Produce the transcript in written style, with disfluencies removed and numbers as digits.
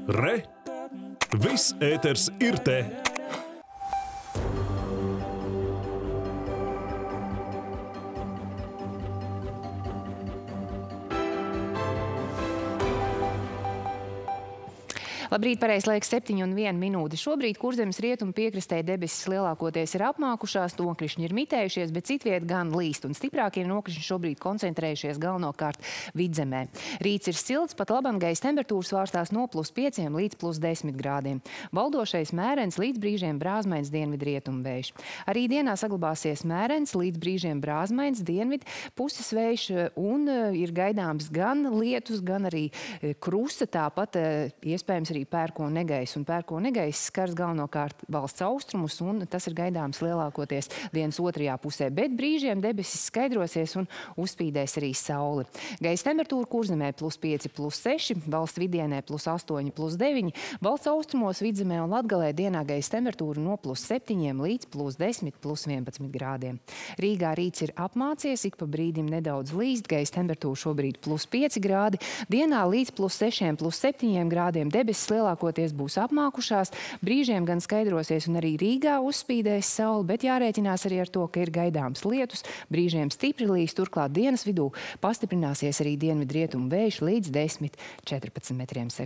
Re! Viss ēters ir te! Labrīt, pareiz laiks 7:01 minūte. Šobrīd Kurzemes rietumu piekrastē debesis lielākoties ir apmākušās, nokrišņi ir mitējušies, bet citviet gan līst, un stiprākie nokrišņi šobrīd koncentrējušies galvenokārt Vidzemē. Rīts ir silts, pat labam gaisa temperatūras svārstās no +5 līdz +10 grādiem. Valdošais mērens, līdz brīžiem brāzmains dienvidrietumu vējš. Arī dienā saglabāsies mērens, līdz brīžiem brāzmains dienvidu puses vējš, un ir gaidāms gan lietus, gan arī krusta, tāpat iespējams arī pērkona negaiss, un pērkona negaiss skars galvenokārt valsts austrumus, un tas ir gaidāms lielākoties dienas otrajā pusē, bet brīžiem debesis skaidrosies un uzspīdēs arī sauli. Gaisa temperatūra Kurzemē +5, +6, valsts vidienē +8, +9, valsts austrumos, Vidzemē un Latgalē dienā gaisa temperatūra no +7 līdz +10, +11 grādiem. Rīgā rīts ir apmācies, ik pa brīdim nedaudz līst, gaisa temperatūra šobrīd +5 grādi, dienā līdz +6, +7 grādiem debesis lielākoties būs apmākušās, brīžiem gan skaidrosies un arī Rīgā uzspīdēs sauli, bet jārēķinās arī ar to, ka ir gaidāms lietus, brīžiem stipri līst, turklāt dienas vidū pastiprināsies arī dienvidrietumu vējš līdz 10–14 m/s.